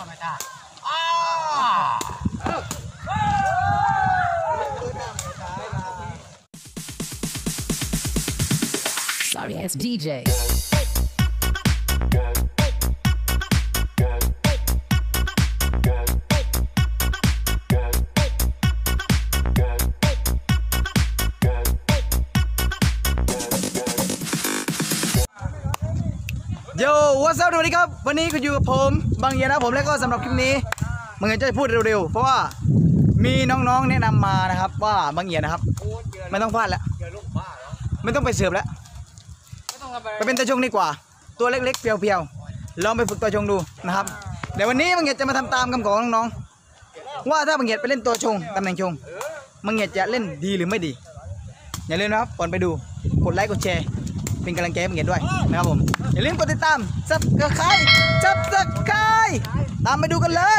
ไม่ได้Sorry ass DJโย่what's up สวัสดีครับวันนี้คุณอยู่กับผมบางเยียนะผมแล้วก็สำหรับคลิปนี้บางเยียจะพูดเร็วๆเพราะว่ามีน้องๆแนะนำมานะครับว่าบางเยียนะครับไม่ต้องพลาดแล้วไม่ต้องไปเสิร์ฟแล้วไปเป็นตัวชงดีกว่าตัวเล็กๆเพียวๆลองไปฝึกตัวชงดูนะครับเดี๋ยววันนี้บางเยียจะมาทำตามคำขอของน้องๆว่าถ้าบางเยียไปเล่นตัวชงตำแหน่งชงบางเยียจะเล่นดีหรือไม่ดีอย่าลืมนะครับก่อนไปดูกดไลค์กดแชร์เป็นกำลังใจให้บางเยียด้วยนะครับผมอย่าลืมกดติดตามซับสไครต์ตามไปดูกันเลย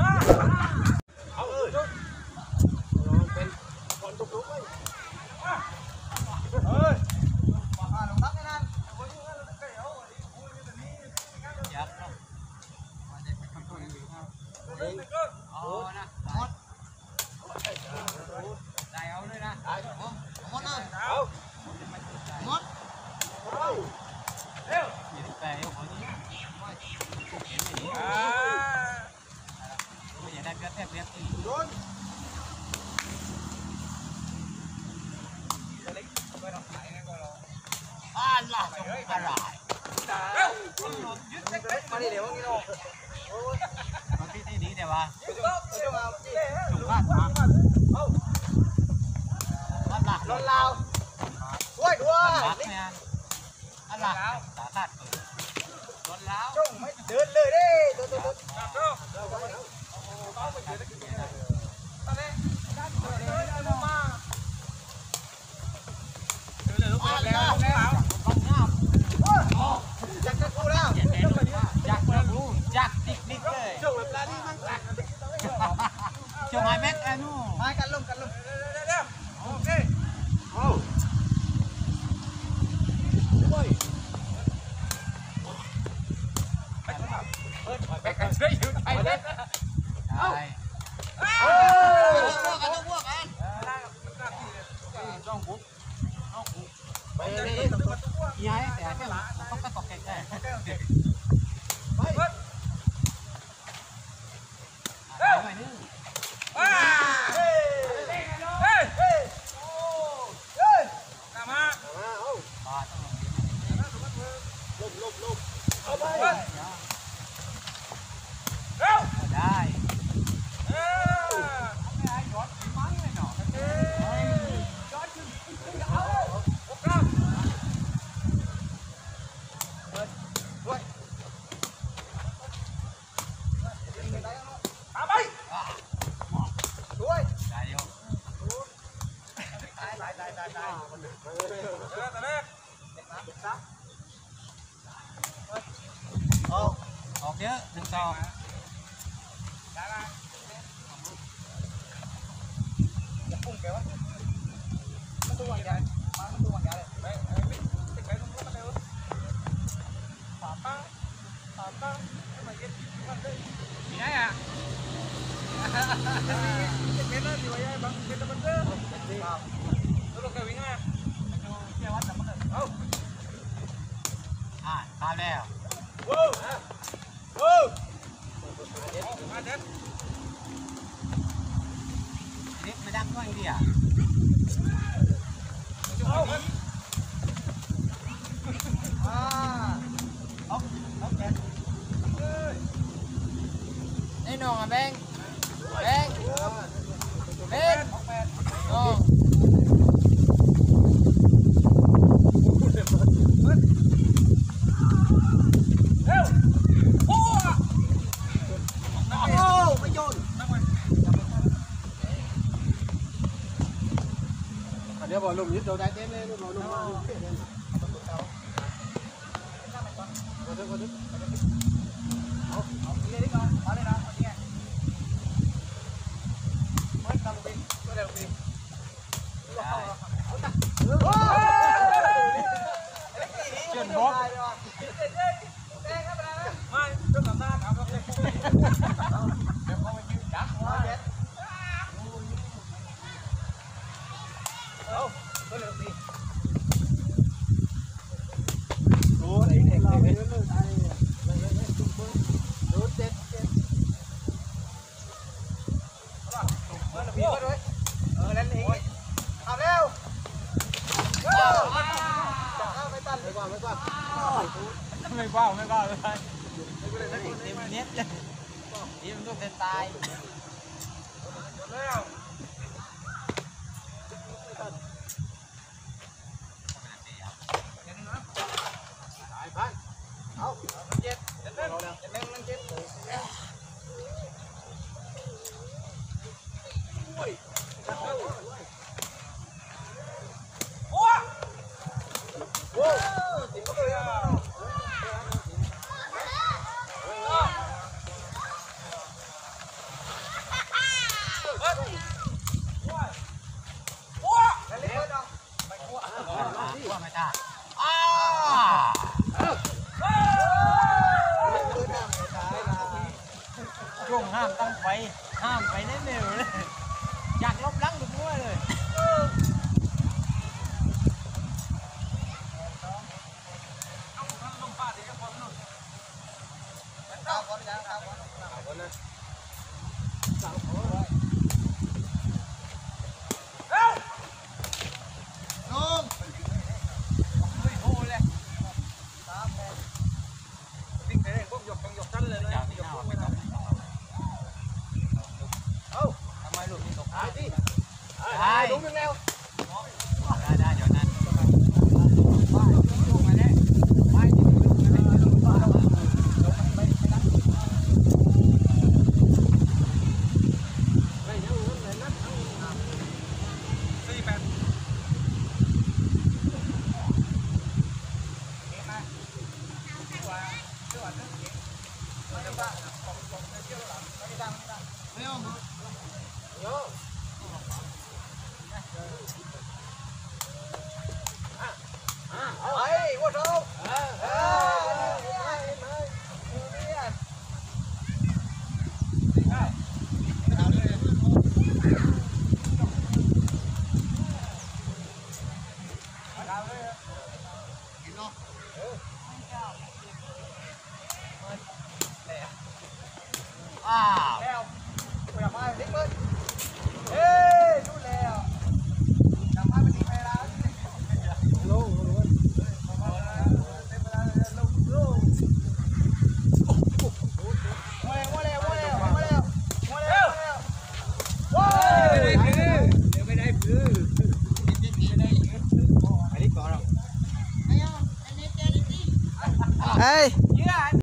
มาดิเดี๋ยวนี้เนาะมาที่นี่เดี๋ยวว่ารถลาวด้วยอันหลักสาขาดรถลาวจงไม่เดินเลยดิออกเยอะหนึ่งต่อจะพุ่งแกวะมันตัวใหญ่มันตัวใหญ่เลยไปตรงนู้นมาเร็วสามตั้งทำไมเย็ดมันเลยมีไงอ่ะเม็ดนั่นอยู่ไอ้บางเม็ดมันเด้อแล้วเราแกวิ่งมาเจ้าวัดจำมันเลยเอาตามแล้วไม่ดังด้วยดิอ่ะไอ้น้องอ่ะแบงน้องเดี๋ยวบอกลุงยึดเราได้เต้นเลยลุงบอกลุงมาลุงเปลี่ยนเลยเอาเลยดีก่อนมาเลยนะวันนี้ไม่ทำเป็นก็เร็วดีเชิญบอสไม่ต้องทำหน้าครับเต็มเน็ตเลยทีมต้องตายช่วงห้ามตั้งไฟห้ามไปแน่เร็วเลยอยากลบล้างทุกมั่วเลยได้เดี๋ยวนั้นแล้วคุยกับมาเด็กเบิ้ลเฮ้ยดูแล้วจำภาพเป็นดีไปแล้วลงเฮ้ย